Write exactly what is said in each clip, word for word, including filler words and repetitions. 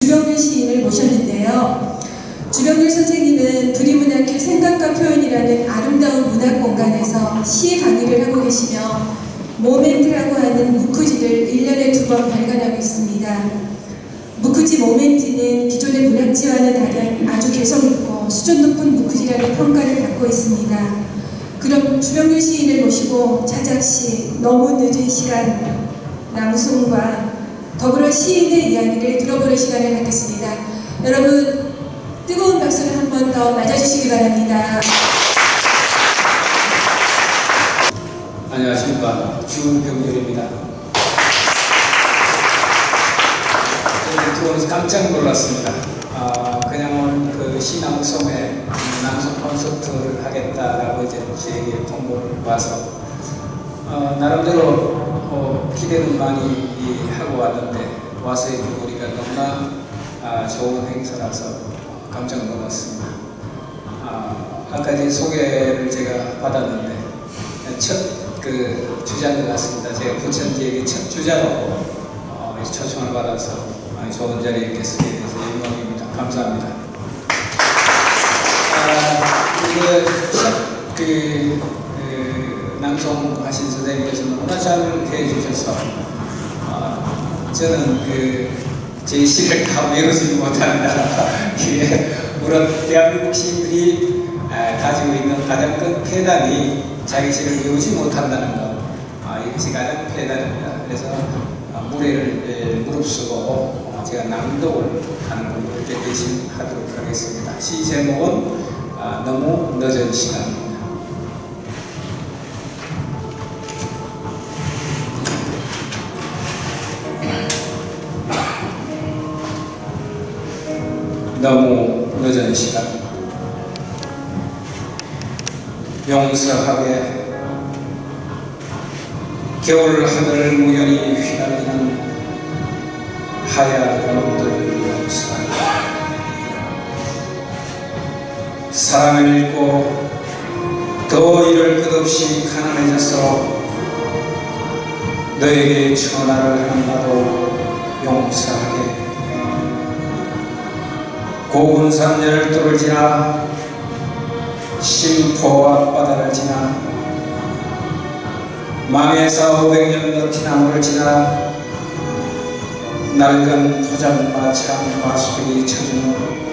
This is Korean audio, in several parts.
주병률 시인을 모셨는데요. 주병률 선생님은 두리문학회 생각과 표현이라는 아름다운 문학 공간에서 시 강의를 하고 계시며 모멘트라고 하는 무쿠지를 일 년에 두 번 발간하고 있습니다. 무쿠지 모멘트는 기존의 문학지와는 다른 아주 개성있고 수준 높은 무쿠지라는 평가를 받고 있습니다. 그럼 주병률 시인을 모시고 차작시 너무 늦은 시간 낭송과 더불어 시인의 이야기를 들어보는 시간을 갖겠습니다. 여러분 뜨거운 박수를 한 번 더 맞아주시기 바랍니다. 안녕하십니까, 주병률입니다. 들어오면서 깜짝 놀랐습니다. 아, 그냥 그 시낭송에 낭송 콘서트를 하겠다라고 이제 저에게 통보를 와서 어, 나름대로 어, 기대는 많이 하고 왔는데 와서 이렇게 보니까 너무나 아, 좋은 행사라서 깜짝 놀랐습니다. 아, 아까 이제 소개를 제가 받았는데 첫 그 주자인 것 같습니다. 제가 부천지역의 첫 주자로 어, 초청을 받아서 좋은 자리에 있게 쓰게 돼서 영광입니다. 감사합니다. 아, 이거 그, 그 낭송하신 선생님께서 너무나 잘 해주셔서 아, 저는 그 제 시를 다 외우지 못합니다. 이게 물론 대한민국 시인들이 아, 가지고 있는 가장 큰 폐단이 자기 시를 외우지 못한다는 것, 아, 이것이 가장 폐단입니다. 그래서 아, 무례를 무릅쓰고 어, 제가 낭독을 하는 걸로 이렇게 대신하도록 하겠습니다. 시 제목은 아, 너무 늦은 시간입니다. 너무 늦은 시간, 용서하게 겨울 하늘 무연히 휘날리는 하얀 놈들 용서하게 사랑을 잃고 더위를 끝없이 가난해져서 너에게 전화를 하는 나도 용서하게 고운 산열도를 지나 심포 앞바다를 지나 망에서 오백 년 너티나무를 지나 낡은 포장마차 과수들이 쳐주는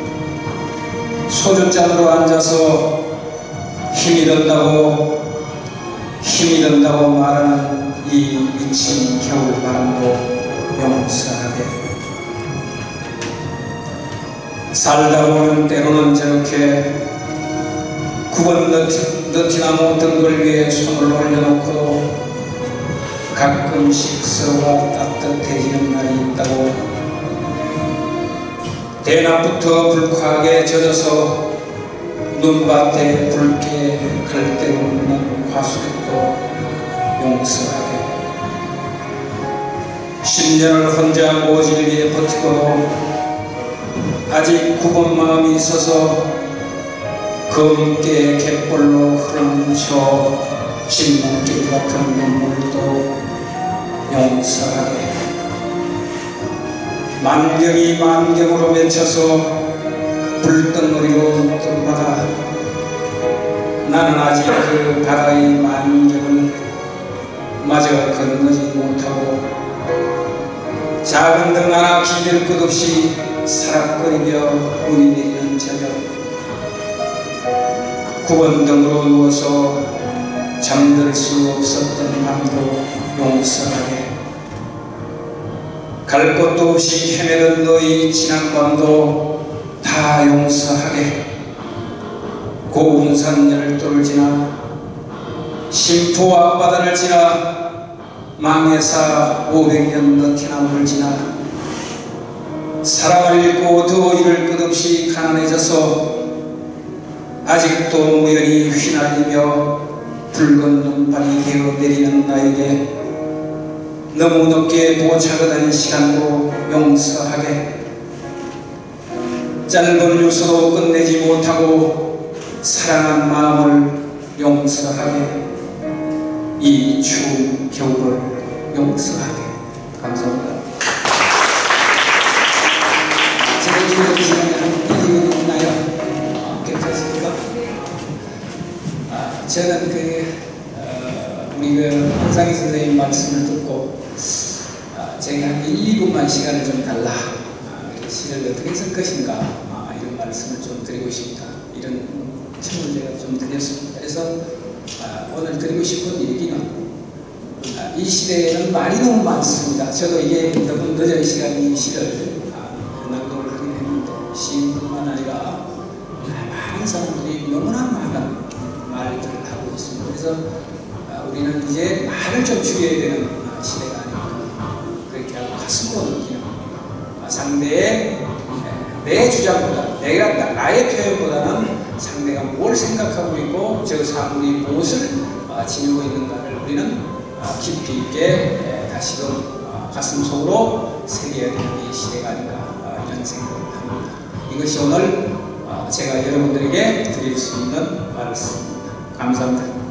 소주잔으로 앉아서 힘이 든다고 힘이 든다고 말하는 이 미친 겨울바람도 용서하게 살다 보면 때로는 저렇게 굽은 너티, 너티나무 등을 위에 손을 올려놓고 가끔씩 서로가 따뜻해지는 날이 있다고 대낮부터 불쾌하게 젖어서 눈밭에 붉게 갈대 없는 화수도 용서하게 십 년을 혼자 모질 위에 버티고도 아직 굽은 마음이 있어서 검게 갯벌로 흐르는 저 신문길 같은 눈물도 용서하게 만경이 만경으로 맺혀서 불덩어리로 뜬바다 나는 아직 그 바다의 만경을 마저 건너지 못하고 작은 등 하나 기댈 것 없이 사락거리며 눈이 내리는 저녁 굽은 등으로 누워서 잠들 수 없었던 밤도 용서하게 갈 곳도 없이 헤매던 너의 지난 밤도 다 용서하게 고운 산 열도를 지나 심포 앞바다를 지나 망해사 오백 년 너티나무를 지나 사랑을 잃고 더위를 끝없이 가난해져서 아직도 무연히 휘날리며 붉은 눈발이 되어 내리는 나에게 너무 늦게 도착하던 시간도 용서하게 짧은 뉴스도 끝내지 못하고 사랑한 마음을 용서하게 이 추운 겨울을 용서하게. 감사합니다. 이런 시간에 한 일, 이 분 있나요? 어, 괜찮습니까? 아, 저는 그, 어, 우리 그 홍상희 선생님 말씀을 듣고, 아, 제가 한 일, 이 분만 시간을 좀 달라. 아, 시를 어떻게 쓸 것인가. 아, 이런 말씀을 좀 드리고 싶다. 이런 청을 제가 좀 드렸습니다. 그래서 아, 오늘 드리고 싶은 얘기는 아, 이 시대에는 말이 너무 많습니다. 저도 이게 너무 늦은 시간에 이 시를 아, 낭독을 하긴 했는데 시인뿐만 아니라 많은 사람들이 너무나 많은 말들을 하고 있습니다. 그래서 아, 우리는 이제 말을 좀 줄여야 되는 아, 시대가 아닌가 그렇게 하고 가슴으로 느끼는 아, 상대의 내 주장보다 내가 나, 나의 표현보다는 상대가 뭘 생각하고 있고 저 사물이 무엇을 아, 지니고 있는가를 우리는 아, 깊이 있게 다시금 아, 가슴 속으로 새겨야 되는 이 시대가 아닌가 아, 이런 생각을 합니다. 이것이 오늘 아, 제가 여러분들에게 드릴 수 있는 말씀입니다. 감사합니다.